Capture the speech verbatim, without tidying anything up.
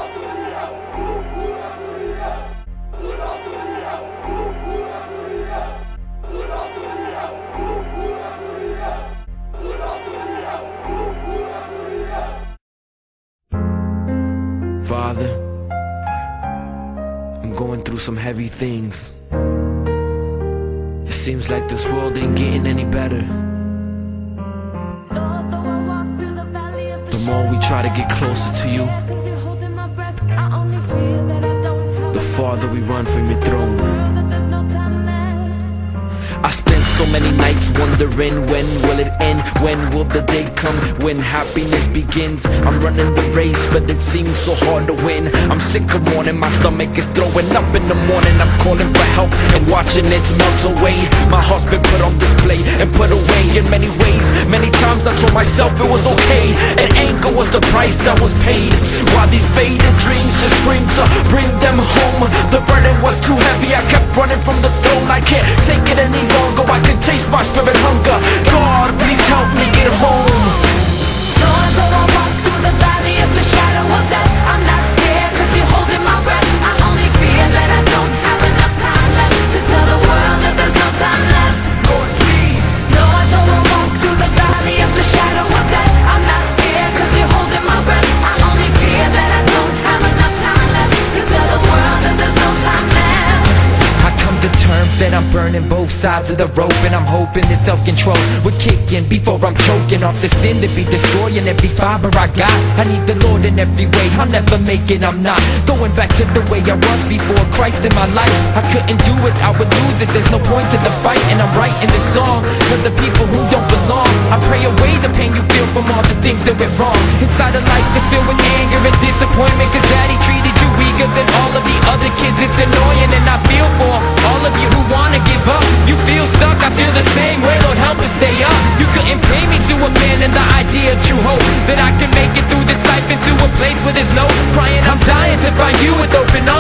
Father, I'm going through some heavy things. It seems like this world ain't getting any better. The more we try to get closer to you, the farther we run from your throne. I spent so many nights wondering, when will it end? When will the day come when happiness begins? I'm running the race, but it seems so hard to win. I'm sick of mourning, my stomach is throwing up in the morning. I'm calling for help and watching it melt away. My heart's been put on display and put away in many ways. Many times I told myself it was okay, and anger was the price that was paid. While these faded dreams just screamed to bring them home, the burden was too heavy, I kept running from the throne. I can't take it any longer, I can taste my spirit hunger. God, please help me get home. Lord, though I walk through the valley of the shadow of death, I'm not scared, cause you're holding my breath. I only fear that I don't have enough time left to tell the world that there's no time left. Lord, please. Lord, though I walk through the valley of the shadow of death, I'm not scared, cause you're holding my breath. I only fear that I don't have enough time left to tell the world that there's no time left. I come to terms that I'm burning both sides of the rope, and I'm hoping that self-control would kick in before I'm choking off the sin to be destroying every fiber I got. I need the Lord in every way, I'll never make it, I'm not going back to the way I was before Christ in my life. I couldn't do it, I would lose it, there's no point to the fight. And I'm writing this song for the people who don't belong. I pray away the pain you feel from all the things that went wrong. Inside a life that's filled with anger and disappointment, cause daddy treated you weaker than all of the other kids. It's annoying, and I feel for all of you who wanna give up. You feel stuck, I feel the same way, Lord help us stay up. You couldn't pay me to abandon the idea of true hope, that I can make it through this life into a place where there's no crying. I'm dying to find you with open arms.